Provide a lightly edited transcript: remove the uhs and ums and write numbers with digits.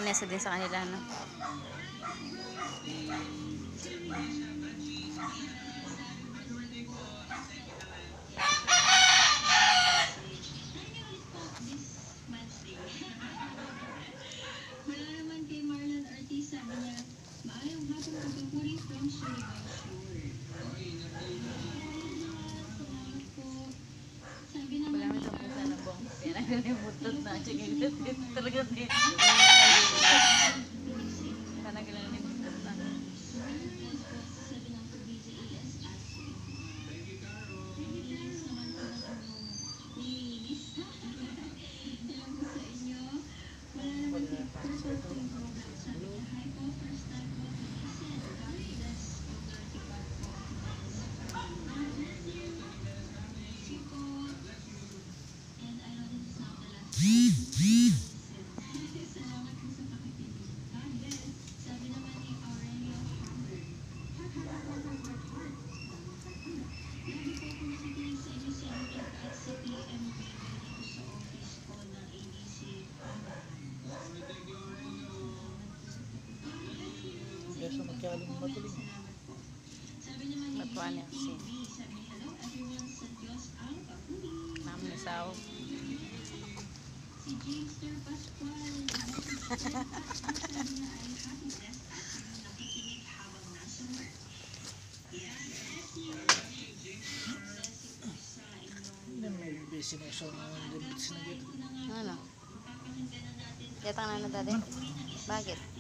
lamesa din sa kanila, no? Malamit ang pusa ng buong pera. Nalimutot na. Talaga din. Talaga lang nalimutot na. Biasa magkaling matuling. Matuan niya si Mami Sao. May sinusaw na ng limit sinagit. Ano? Yatang na dati? Bakit?